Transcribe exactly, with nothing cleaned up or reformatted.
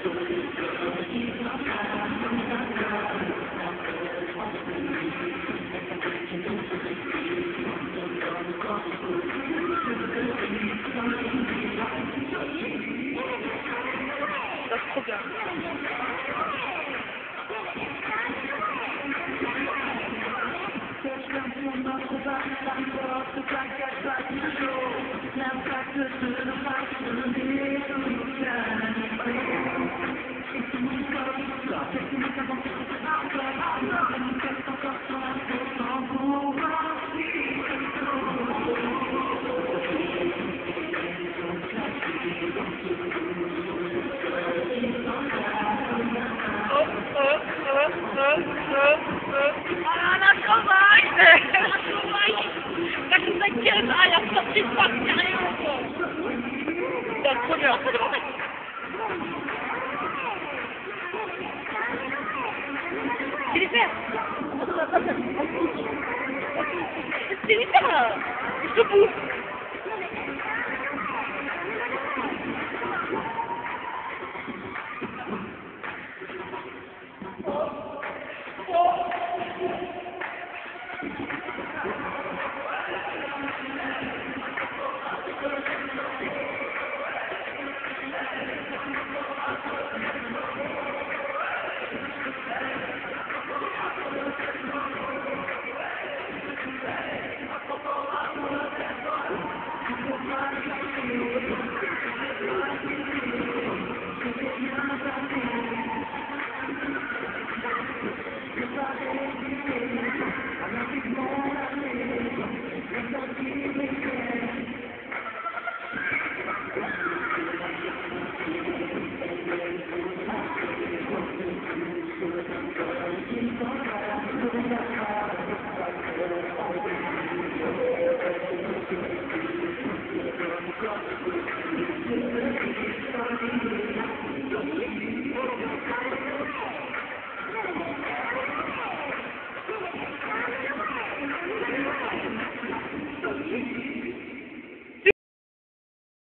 Ça, c'est trop bien. Ah, la chauvaille! La chauvaille! La cinquième, ah, la sortie de parc, sérieux, quoi! C'est trop bien. C'est l'hiver! C'est l'hiver, là! Je te bouffe! Thank you.